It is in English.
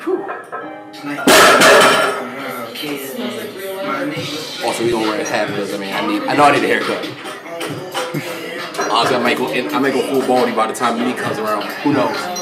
Also, we gonna wear a hat because I know I need a haircut. Honestly, I might go full baldy by the time me comes around. Who knows?